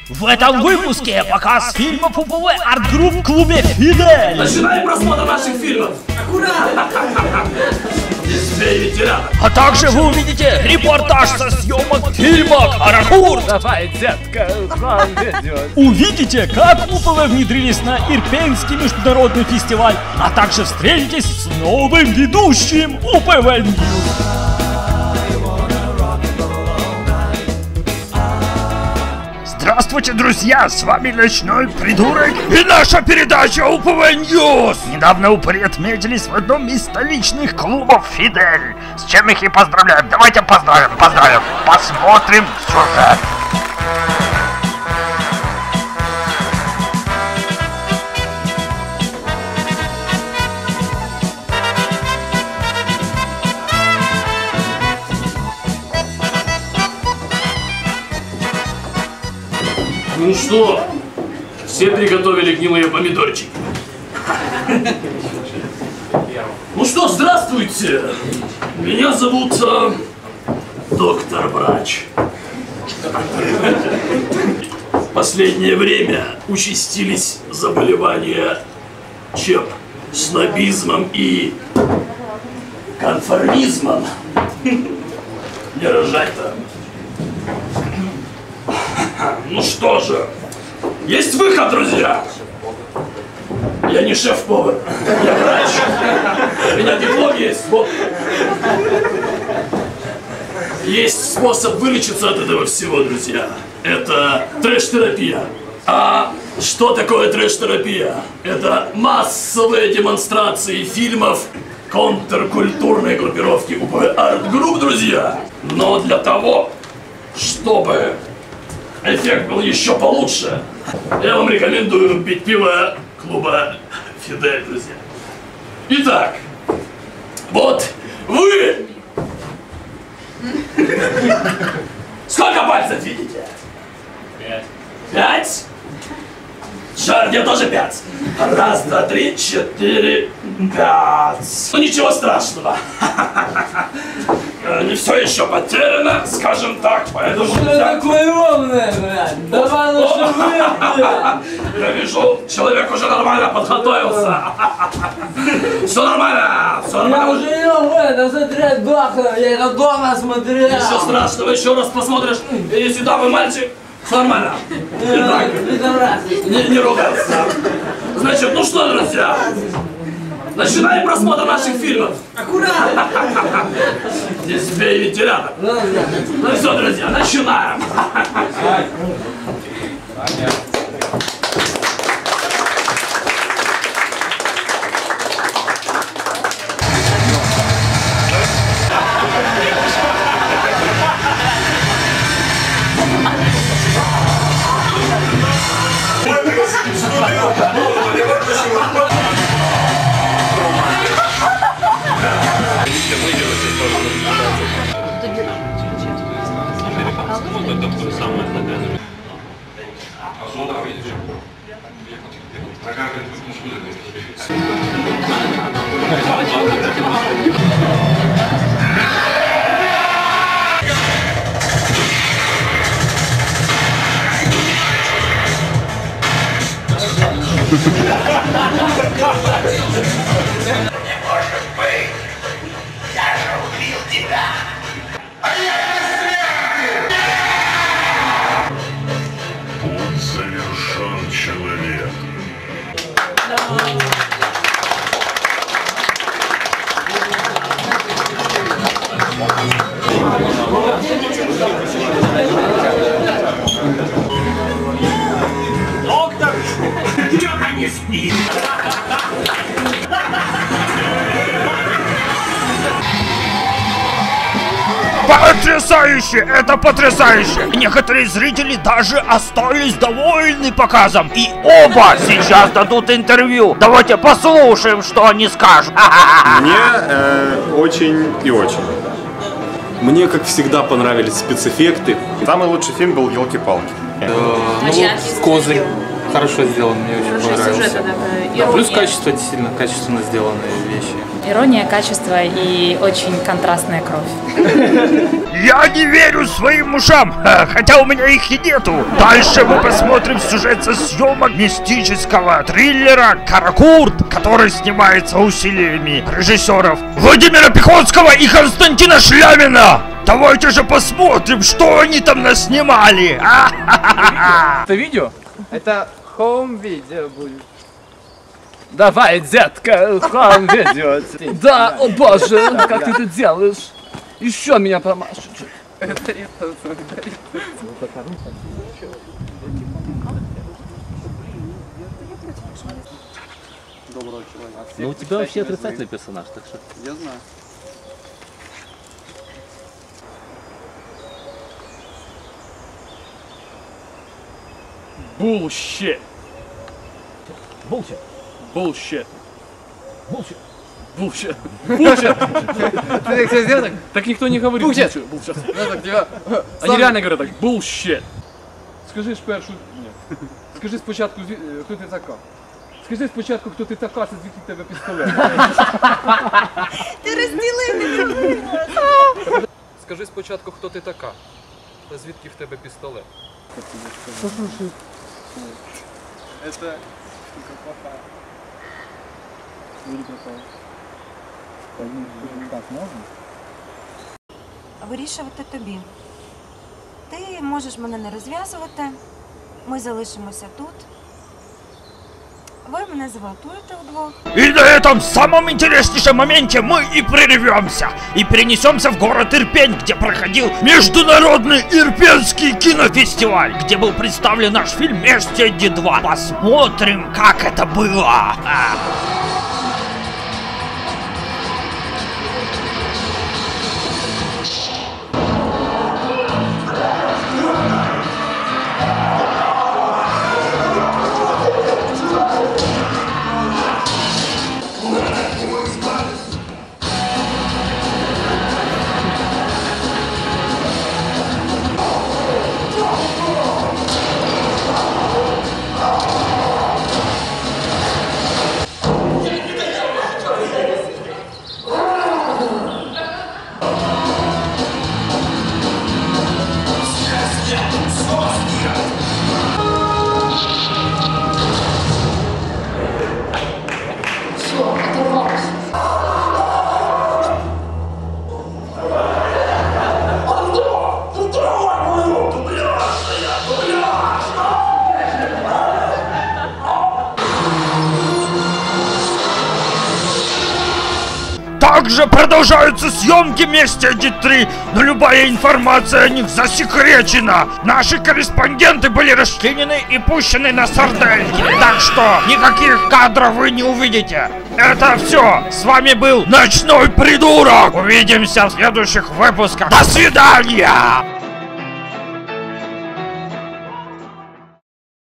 В этом выпуске показ фильмов УПВ арт-групп в клубе «Фидель». Начинаем просмотр наших фильмов. Аккуратно. Здесь две ветераны. А также вы увидите репортаж со съемок фильма «Каракур». Давай, детка, сам ведет. Увидите, как УПВ внедрились на Ирпенский международный фестиваль, а также встретитесь с новым ведущим УПВ Ньюс. Здравствуйте, друзья! С вами Ночной Придурок и наша передача УПВ Ньюс! Недавно упыри отметились в одном из столичных клубов «Фидель». С чем их и поздравляем. Давайте поздравим. Посмотрим сюжет. Ну что, все приготовили гнилые помидорчики? Ну что, здравствуйте! Меня зовут доктор Врач. В последнее время участились заболевания ЧЭП, снобизмом и конформизмом. Не рожать-то. Ну что же, есть выход, друзья! Я не шеф-повар, я врач. У меня диплом есть, вот. Есть способ вылечиться от этого всего, друзья. Это трэш-терапия. А что такое трэш-терапия? Это массовые демонстрации фильмов контркультурной группировки УПВ арт-групп, друзья. Но для того, чтобы эффект был еще получше, я вам рекомендую пить пиво клуба «Фидель», друзья. Итак, вот вы! Сколько пальцев видите? 5. 5? Черт, я тоже 5. 1, 2, 3, 4, 5. Ну ничего страшного. Не все еще потеряно, скажем так, поэтому... Что такое умное, брат? Давай лучше выпьем. Я вижу, человек уже нормально подготовился. Все нормально, все Я нормально. уже ел это, смотрел доктора, я это дома смотрел. Ничего страшного, еще раз посмотришь, и сюда вы мальчик, все нормально. Итак, не ругаться. Значит, ну что, друзья, начинаем просмотр наших фильмов. Аккуратно. Здесь две ветераны. Ну все, друзья, начинаем. Не может быть! Я же убил тебя! А я он совершен человек. Доктор, что-то не спит. Потрясающе! Это потрясающе! Некоторые зрители даже остались довольны показом. И оба сейчас дадут интервью. Давайте послушаем, что они скажут. Мне очень и очень. Мне, как всегда, понравились спецэффекты. Самый лучший фильм был «Елки-палки». Козырь. хорошо сделан, мне очень понравился. Да, плюс качество, действительно качественно сделанные вещи. Ирония, качество и очень контрастная кровь. Я не верю своим ушам, хотя у меня их и нету. Дальше мы посмотрим сюжет со съемок мистического триллера «Каракурт», который снимается усилиями режиссеров Владимира Пехотского и Константина Шлямина. Давайте же посмотрим, что они там наснимали. Это видео? Это хоум-видео будет. Давай, детка, хам ведет. Да, о боже, как ты это делаешь? Еще меня промажешь. Ну у тебя вообще отрицательный персонаж, так что... Я знаю. Bullshit. Bullshit. Bullshit. Bullshit. Bullshit. Bullshit. Ты как сделал так? Так никто не говорит. Bullshit. Bullshit. Ну, так, типа, Они реально говорят так. Bullshit. Скажи спершу. Ні. Скажи спочатку, хто ти така. Скажи спочатку, хто ти така, це звідки в тебе пістолет. Ти розділив. Скажи спочатку, хто ти така. Та звідки в тебе пістолет. Это штука плохая. Вирішувати тобі. Ти можеш мене не розв'язувати. Ми залишимося тут. Ви мене зґвалтуєте удвох. И на этом самом интереснейшем моменте мы и прервемся. И перенесемся в город Ирпень, где проходил Международный Ирпенский кинофестиваль, где был представлен наш фильм «Мстители 2». Посмотрим, как это было. Также продолжаются съемки «Мстители 3», но любая информация о них засекречена. Наши корреспонденты были расчленены и пущены на сардельки, так что никаких кадров вы не увидите. Это все. С вами был Ночной Придурок. Увидимся в следующих выпусках. До свидания!